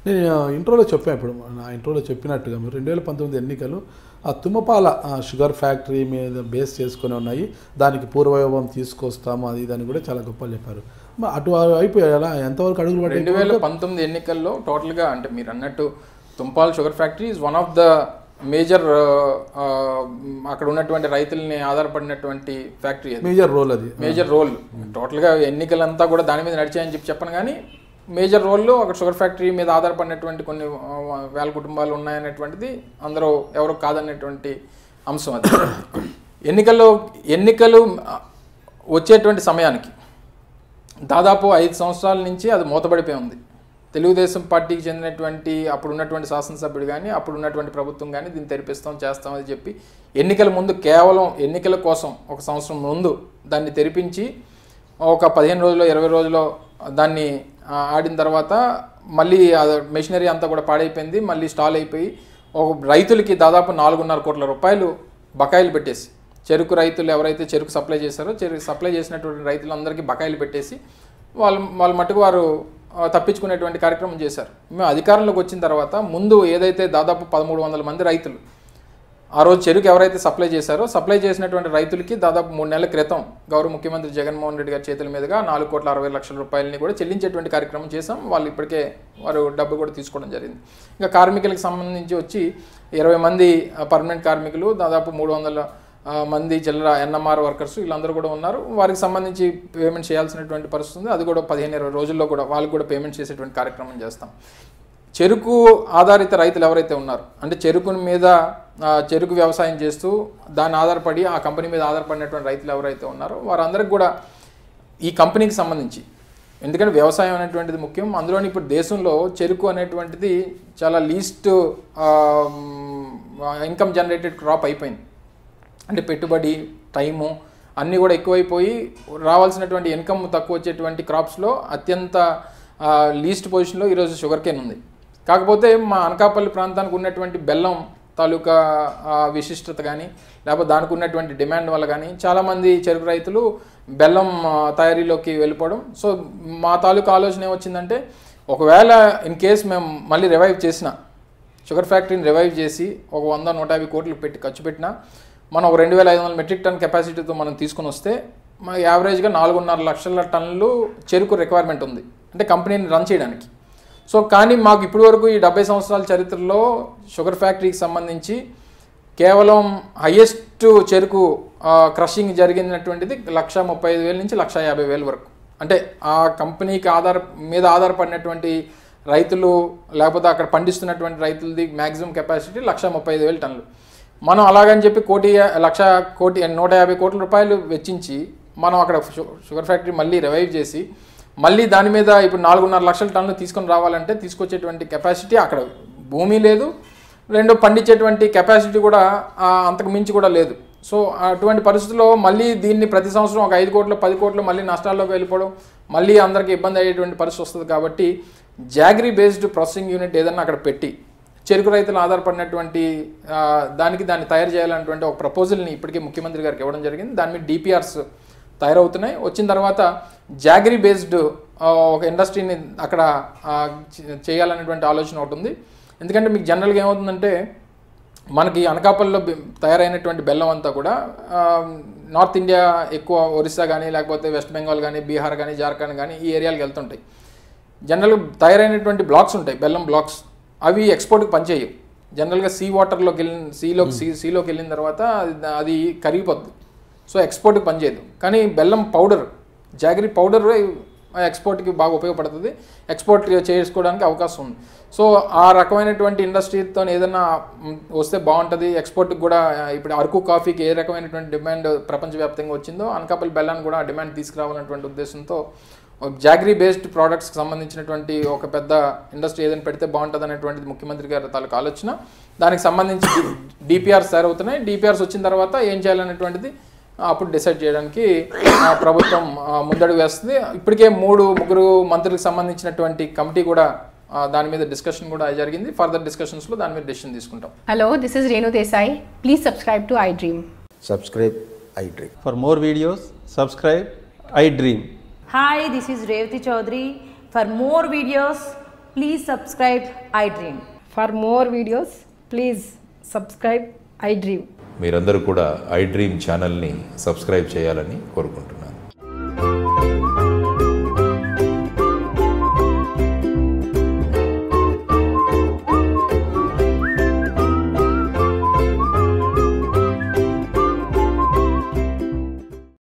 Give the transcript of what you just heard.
నేను ఇంట్రోలో చెప్పాను, ఇప్పుడు నా ఇంట్రోలో చెప్పినట్టుగా మీరు 2019 ఎన్నికలు ఆ తుమ్మపాల షుగర్ ఫ్యాక్టరీ మీద బేస్ చేసుకొని ఉన్నాయి, దానికి పూర్వవైభవం తీసుకొస్తాము అది ఇదని కూడా చాలా గొప్పలు చెప్పారు. అటు అయిపోయాయి అలా ఎంతవరకు అడుగులు పట్టాయి? 2019 ఎన్నికల్లో టోటల్గా అంటే మీరు అన్నట్టు Tumpal sugar factory is one of the major అక్కడ ఉన్నటువంటి రైతుల్ని ఆధారపడినటువంటి ఫ్యాక్టరీ, మేజర్ రోల్ టోటల్గా ఎన్నికలంతా కూడా దాని మీద నడిచాయని చెప్పను, కానీ మేజర్ రోల్లో అక్కడ షుగర్ ఫ్యాక్టరీ మీద ఆధారపడినటువంటి కొన్ని వేల కుటుంబాలు ఉన్నాయనేటువంటిది అందరూ ఎవరు కాదనేటువంటి అంశం. అది ఎన్నికలు వచ్చేటువంటి సమయానికి దాదాపు 5 సంవత్సరాల నుంచి అది మూతపడిపోయి ఉంది. తెలుగుదేశం పార్టీకి చెందినటువంటి అప్పుడు ఉన్నటువంటి శాసనసభ్యుడు కానీ అప్పుడు ఉన్నటువంటి ప్రభుత్వం కానీ దీన్ని తెరిపిస్తాం చేస్తాం అని చెప్పి ఎన్నికల ముందు కేవలం ఎన్నికల కోసం 1 సంవత్సరం ముందు దాన్ని తెరిపించి ఒక 15 రోజులు 20 రోజుల్లో దాన్ని ఆడిన తర్వాత మళ్ళీ మెషినరీ అంతా కూడా పాడైపోయింది, మళ్ళీ స్టాల్ అయిపోయి ఒక రైతులకి దాదాపు 4.5 కోట్ల రూపాయలు బకాయిలు పెట్టేసి, చెరుకు రైతులు ఎవరైతే చెరుకు సప్లై చేశారో సప్లై చేసినటువంటి రైతులందరికీ బకాయిలు పెట్టేసి వాళ్ళ మట్టుకు వారు తప్పించుకునేటువంటి కార్యక్రమం చేశారు. మేము అధికారంలోకి వచ్చిన తర్వాత ముందు ఏదైతే దాదాపు 1300 మంది రైతులు ఆ రోజు చెరుకు ఎవరైతే సప్లై చేశారో సప్లై చేసినటువంటి రైతులకి దాదాపు 3 నెలల క్రితం గౌరవ ముఖ్యమంత్రి జగన్మోహన్ రెడ్డి గారి చేతుల మీదుగా 4,60,00,000 రూపాయలని కూడా చెల్లించేటువంటి కార్యక్రమం చేశాం. వాళ్ళు ఇప్పటికే వారు డబ్బు కూడా తీసుకోవడం జరిగింది. ఇంకా కార్మికులకు సంబంధించి వచ్చి 20 మంది పర్మనెంట్ కార్మికులు, దాదాపు 300 మంది చిల్లర ఎన్ఎంఆర్ వర్కర్స్ వీళ్ళందరూ కూడా ఉన్నారు. వారికి సంబంధించి పేమెంట్ చేయాల్సినటువంటి పరిస్థితి ఉంది. అది కూడా 15-20 రోజుల్లో కూడా వాళ్ళకి కూడా పేమెంట్ చేసేటువంటి కార్యక్రమం చేస్తాం. చెరుకు ఆధారిత రైతులు ఎవరైతే ఉన్నారో, అంటే చెరుకుని మీద చెరుకు వ్యవసాయం చేస్తూ దాన్ని ఆధారపడి ఆ కంపెనీ మీద ఆధారపడినటువంటి రైతులు ఎవరైతే ఉన్నారో వారందరికి కూడా ఈ కంపెనీకి సంబంధించి, ఎందుకంటే వ్యవసాయం అనేటువంటిది ముఖ్యం, అందులోని ఇప్పుడు దేశంలో చెరుకు అనేటువంటిది చాలా లీస్ట్ ఇన్కమ్ జనరేటెడ్ క్రాప్ అయిపోయింది. అంటే పెట్టుబడి టైము అన్నీ కూడా ఎక్కువైపోయి రావాల్సినటువంటి ఇన్కమ్ తక్కువ వచ్చేటువంటి క్రాప్స్లో అత్యంత లీస్ట్ పొజిషన్లో ఈరోజు షుగర్ కేన్ ఉంది. కాకపోతే మా అనకాపల్లి ప్రాంతానికి ఉన్నటువంటి బెల్లం తాలూకా విశిష్టత కానీ లేకపోతే దానికి ఉన్నటువంటి డిమాండ్ వల్ల కానీ చాలామంది చెరుకు రైతులు బెల్లం తయారీలోకి వెళ్ళిపోవడం. సో మా తాలూకా ఆలోచన ఏమొచ్చిందంటే, ఒకవేళ ఇన్ కేస్ మేము మళ్ళీ రివైవ్ చేసిన షుగర్ ఫ్యాక్టరీని రివైవ్ చేసి ఒక 100-150 కోట్లు పెట్టి ఖర్చు పెట్టినా మనం ఒక 2,500 మెట్రిక్ టన్ కెపాసిటీతో మనం తీసుకుని వస్తే మా యావరేజ్గా 4.5 లక్షల టన్నులు చెరుకు రిక్వైర్మెంట్ ఉంది, అంటే కంపెనీని రన్ చేయడానికి. సో కానీ మాకు ఇప్పటి వరకు ఈ 70 సంవత్సరాల చరిత్రలో షుగర్ ఫ్యాక్టరీకి సంబంధించి కేవలం హయ్యెస్ట్ చెరుకు క్రషింగ్ జరిగినటువంటిది 1,35,000 నుంచి 1,50,000 వరకు. అంటే ఆ కంపెనీకి ఆధారపడినటువంటి రైతులు లేకపోతే అక్కడ పండిస్తున్నటువంటి రైతులది మ్యాక్సిమం కెపాసిటీ 1,35,000 టన్నులు. మనం అలాగని చెప్పి 1,50 కోట్ల రూపాయలు వెచ్చించి మనం అక్కడ షుగర్ ఫ్యాక్టరీ మళ్ళీ రివైవ్ చేసి మళ్ళీ దాని మీద ఇప్పుడు 4.5 లక్షల టన్నులు తీసుకొని రావాలంటే తీసుకొచ్చేటువంటి కెపాసిటీ అక్కడ భూమి లేదు, రెండో పండించేటువంటి కెపాసిటీ కూడా అంతకు మించి కూడా లేదు. సో అటువంటి పరిస్థితుల్లో మళ్ళీ దీన్ని ప్రతి సంవత్సరం ఒక 5 కోట్లు 10 కోట్లు మళ్ళీ నష్టాల్లోకి వెళ్ళిపోవడం, మళ్ళీ అందరికీ ఇబ్బంది అయ్యేటువంటి పరిస్థితి వస్తుంది. కాబట్టి జాగరీ బేస్డ్ ప్రాసెసింగ్ యూనిట్ ఏదన్నా అక్కడ పెట్టి చెరుకు రైతులు ఆధారపడినటువంటి దాన్ని తయారు చేయాలన్నటువంటి ఒక ప్రపోజల్ని ఇప్పటికే ముఖ్యమంత్రి గారికి ఇవ్వడం జరిగింది. దాని మీద డిపిఆర్స్ తయారవుతున్నాయి. వచ్చిన తర్వాత జాగరీ బేస్డ్ ఒక ఇండస్ట్రీని అక్కడ చేయాలనేటువంటి ఆలోచన ఒకటి ఉంది. ఎందుకంటే మీకు జనరల్గా ఏమవుతుందంటే, మనకి అనకాపల్లిలో తయారైనటువంటి బెల్లం అంతా కూడా నార్త్ ఇండియా ఎక్కువ ఒరిస్సా కానీ లేకపోతే వెస్ట్ బెంగాల్ కానీ బీహార్ కానీ జార్ఖండ్ కానీ ఈ ఏరియాలకు వెళ్తుంటాయి. జనరల్గా తయారైనటువంటి బ్లాక్స్ ఉంటాయి, బెల్లం బ్లాక్స్, అవి ఎక్స్పోర్ట్కి పనిచేయవు. జనరల్గా సీలోకి వెళ్ళిన తర్వాత అది కరిగిపోద్ది. సో ఎక్స్పోర్ట్కి పనిచేయదు. కానీ బెల్లం పౌడర్, జాగరీ పౌడర్ ఎక్స్పోర్ట్కి బాగా ఉపయోగపడుతుంది, ఎక్స్పోర్ట్ చేసుకోవడానికి అవకాశం ఉంది. సో ఆ రకమైనటువంటి ఇండస్ట్రీతో ఏదైనా వస్తే బాగుంటుంది. ఎక్స్పోర్ట్కి కూడా ఇప్పుడు అరకు కాఫీకి ఏ రకమైనటువంటి డిమాండ్ ప్రపంచవ్యాప్తంగా వచ్చిందో అనకాపల్లి బెల్లాన్ని కూడా ఆ డిమాండ్ తీసుకురావాలన్నటువంటి ఉద్దేశంతో జాగరీ బేస్డ్ ప్రోడక్ట్స్కి సంబంధించినటువంటి ఒక పెద్ద ఇండస్ట్రీ ఏదైనా పెడితే బాగుంటుంది అనేటువంటిది ముఖ్యమంత్రి గారి తాలూకు ఆలోచన. దానికి సంబంధించి డిపిఆర్స్ తయారవుతున్నాయి. డిపిఆర్స్ వచ్చిన తర్వాత ఏం చేయాలనేటువంటిది అప్పుడు డిసైడ్ చేయడానికి ప్రభుత్వం ముందడుగు వేస్తుంది. ఇప్పటికే 3-3 మంత్రులకు సంబంధించినటువంటి కమిటీ కూడా దాని మీద డిస్కషన్ కూడా జరిగింది. ఫర్దర్ డిస్కషన్స్లో దాని మీద డెసిషన్ తీసుకుంటాం. Hello, this is Renu Desai. Please subscribe to iDream. Subscribe iDream. For more videos, subscribe iDream. Hi, this is Revati Chaudhary. For more videos, Please subscribe iDream. For more videos, please subscribe iDream. మీరందరూ కూడా iDream ఛానల్ని subscribe చేయాలని కోరుకుంటున్నాను.